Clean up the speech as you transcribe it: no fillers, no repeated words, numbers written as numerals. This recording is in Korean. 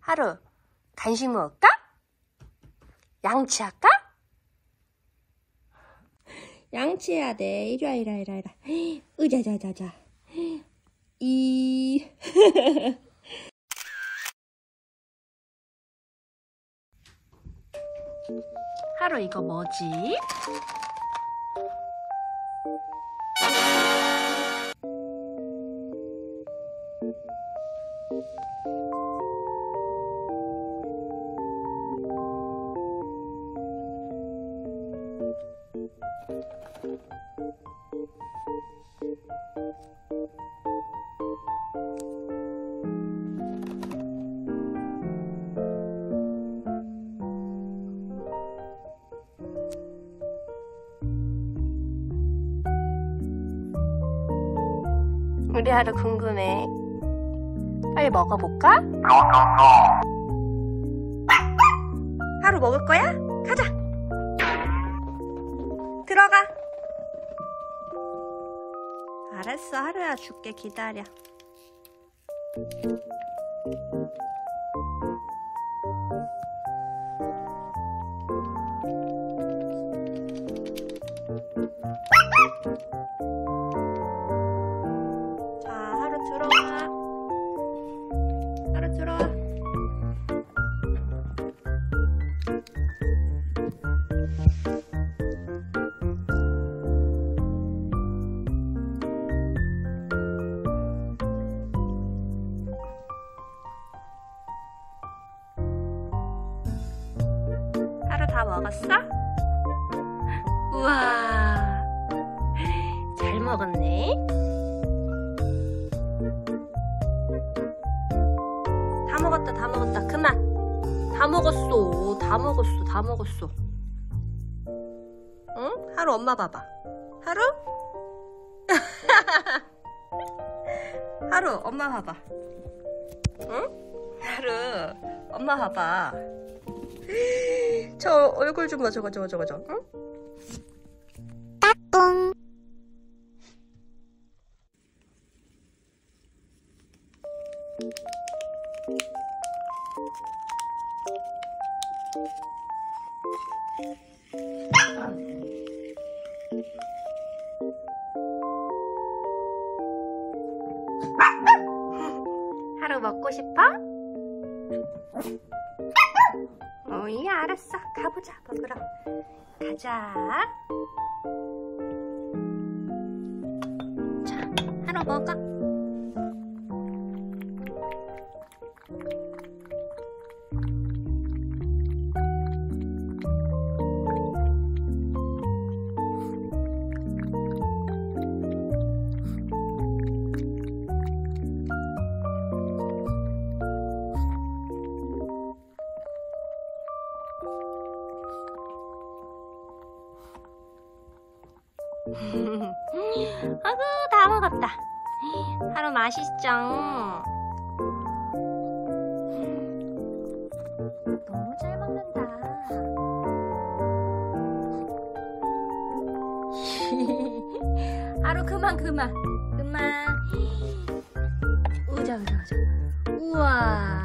하루 간식 먹을까? 양치할까? 양치해야 돼. 이리 와, 이리 와, 이리 와. 으자자자자. 하루 이거 뭐지? 우리 하루 궁금해. 빨리 먹어볼까? 하루 먹을 거야? 가자. 들어가. 알았어, 하루야. 줄게. 기다려. 자, 하루 들어와. 하루 들어와. 하루 다 먹었어? 우와, 잘 먹었네. 다 먹었다, 다 먹었다. 그만. 다 먹었어, 다 먹었어, 다 먹었어. 응? 하루 엄마 봐봐. 하루? 하루 엄마 봐봐. 응? 하루 엄마 봐봐. 저 얼굴 좀 봐. 저거. 응? 따뚱. 하루 먹고 싶어? 어이, 알았어. 가보자, 먹으러. 가자. 자, 하루 먹어. 아구, 다 먹었다. 하루 맛있죠? 너무 잘 먹는다. 하루 그만. 우자. 우와.